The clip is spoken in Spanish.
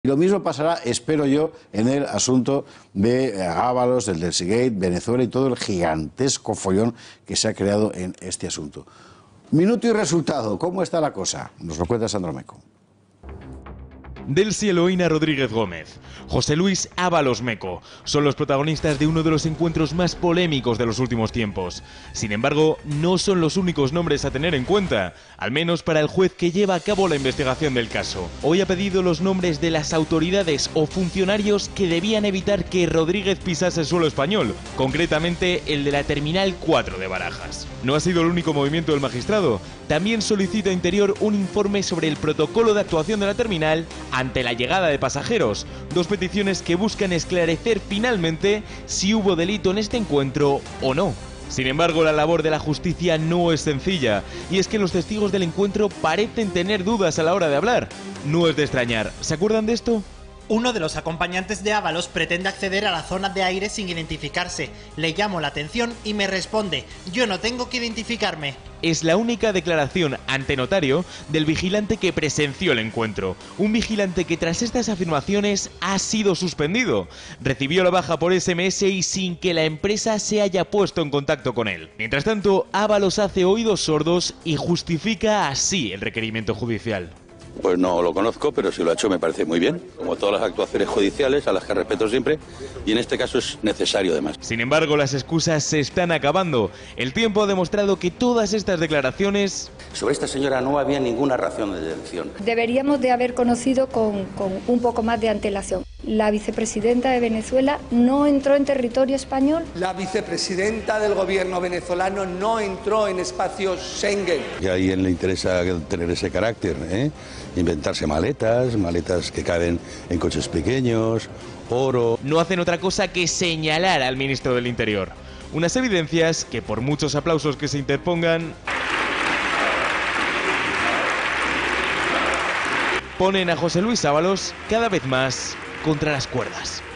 Y lo mismo pasará, espero yo, en el asunto de Ábalos, el del Seagate, Venezuela y todo el gigantesco follón que se ha creado en este asunto. Minuto y resultado, ¿cómo está la cosa? Nos lo cuenta Sandro Meco. Delcy Eloína Rodríguez Gómez, José Luis Ábalos Meco son los protagonistas de uno de los encuentros más polémicos de los últimos tiempos. Sin embargo, no son los únicos nombres a tener en cuenta, al menos para el juez que lleva a cabo la investigación del caso. Hoy ha pedido los nombres de las autoridades o funcionarios que debían evitar que Rodríguez pisase suelo español, concretamente el de la Terminal 4 de Barajas. No ha sido el único movimiento del magistrado, también solicita a Interior un informe sobre el protocolo de actuación de la terminal ante la llegada de pasajeros, dos peticiones que buscan esclarecer finalmente si hubo delito en este encuentro o no. Sin embargo, la labor de la justicia no es sencilla, y es que los testigos del encuentro parecen tener dudas a la hora de hablar. No es de extrañar, ¿se acuerdan de esto? Uno de los acompañantes de Ábalos pretende acceder a la zona de aire sin identificarse. Le llamo la atención y me responde: yo no tengo que identificarme. Es la única declaración ante notario del vigilante que presenció el encuentro. Un vigilante que tras estas afirmaciones ha sido suspendido. Recibió la baja por SMS y sin que la empresa se haya puesto en contacto con él. Mientras tanto, Ábalos hace oídos sordos y justifica así el requerimiento judicial. Pues no lo conozco, pero si lo ha hecho me parece muy bien, como todas las actuaciones judiciales, a las que respeto siempre, y en este caso es necesario además. Sin embargo, las excusas se están acabando. El tiempo ha demostrado que todas estas declaraciones... Sobre esta señora no había ninguna razón de detención. Deberíamos de haber conocido con un poco más de antelación. La vicepresidenta de Venezuela no entró en territorio español. La vicepresidenta del gobierno venezolano no entró en espacio Schengen. Y a alguien le interesa tener ese carácter, inventarse maletas que caben en coches pequeños, oro... No hacen otra cosa que señalar al ministro del Interior. Unas evidencias que, por muchos aplausos que se interpongan, ponen a José Luis Ábalos cada vez más contra las cuerdas.